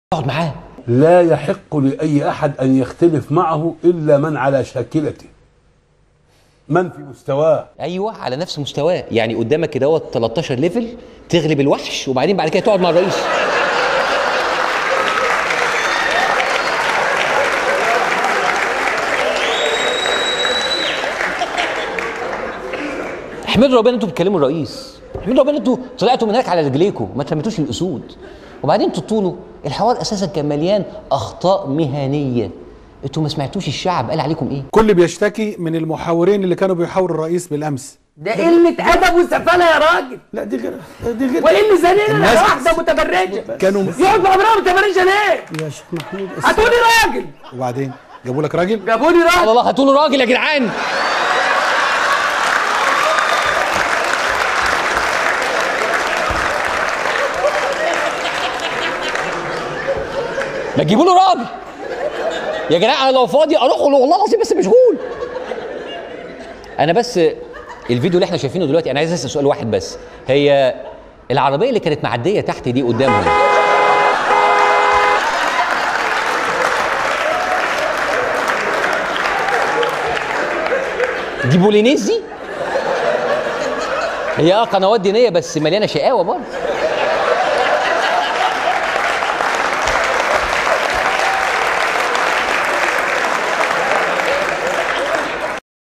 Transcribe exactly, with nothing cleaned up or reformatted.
اقعد معاه. لا يحق لأي أحد أن يختلف معه إلا من على شاكلته، من في مستواه. ايوه على نفس مستواه، يعني قدامك كده تلتاشر ليفل تغلب الوحش وبعدين بعد كده تقعد مع الرئيس. احمدوا ربنا انتوا بتكلموا الرئيس، احمدوا ربنا انتوا طلعتوا من هناك على رجليكم ما تلمتوش الاسود. وبعدين انتوا طولوا الحوار اساسا كان مليان اخطاء مهنيه، انتوا ما سمعتوش الشعب قال عليكم ايه؟ كل بيشتكي من المحاورين اللي كانوا بيحاوروا الرئيس بالامس. ده قلة أدب وسفالة يا راجل. لا دي غير دي غير وإيه اللي زنقنا واحدة متبرجة؟ كانوا يقعد مع امرأة متبرجة ليه؟ يا شيخ محمود هاتولي راجل. وبعدين جابوا لك راجل؟ جابوا لي راجل. الله هاتوا له راجل يا جدعان. ما تجيبوا له راجل يا جماعه. انا لو فاضي اروح له والله العظيم بس مشغول. انا بس الفيديو اللي احنا شايفينه دلوقتي انا عايز اسال سؤال واحد بس، هي العربيه اللي كانت معديه تحت دي قدامهم دي بولينيز دي؟ هي اه قنوات دينيه بس مليانه شقاوه برضه.